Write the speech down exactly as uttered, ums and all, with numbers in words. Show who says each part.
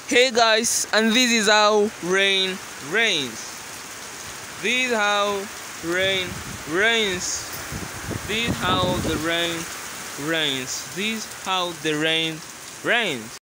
Speaker 1: Hey guys, and this is how rain rains. This is how rain rains. This is how the rain rains. This is how the rain rains.